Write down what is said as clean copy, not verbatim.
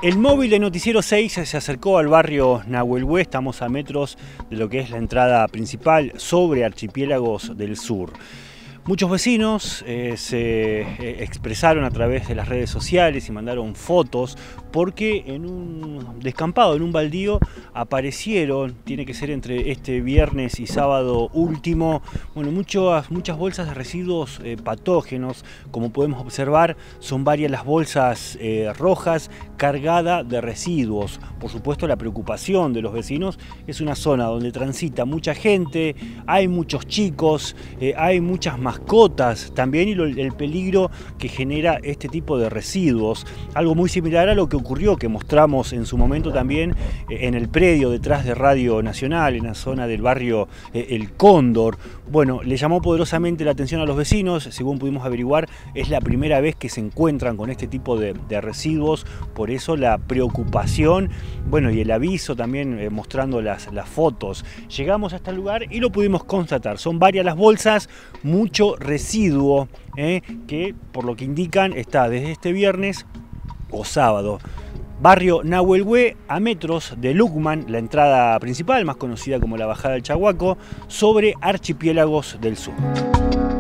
El móvil de Noticiero 6 se acercó al barrio Nahuelhué, estamos a metros de lo que es la entrada principal sobre Archipiélagos del Sur. Muchos vecinos se expresaron a través de las redes sociales y mandaron fotos porque en un descampado, en un baldío, aparecieron, tiene que ser entre este viernes y sábado último, bueno, muchas bolsas de residuos patógenos. Como podemos observar, son varias las bolsas rojas cargadas de residuos. Por supuesto, la preocupación de los vecinos, es una zona donde transita mucha gente, hay muchos chicos, hay muchas mascotas también, y el peligro que genera este tipo de residuos. Algo muy similar a lo que ocurrió, que mostramos en su momento también en el predio detrás de Radio Nacional, en la zona del barrio El Cóndor. Bueno, le llamó poderosamente la atención a los vecinos. Según pudimos averiguar, es la primera vez que se encuentran con este tipo de residuos, por eso la preocupación, bueno, y el aviso también mostrando las fotos. Llegamos a este lugar y lo pudimos constatar, son varias las bolsas, mucho residuo, que por lo que indican está desde este viernes o sábado. Barrio Nahuelhué, a metros de Lucman, la entrada principal, más conocida como la Bajada del Chahuaco, sobre Archipiélagos del Sur.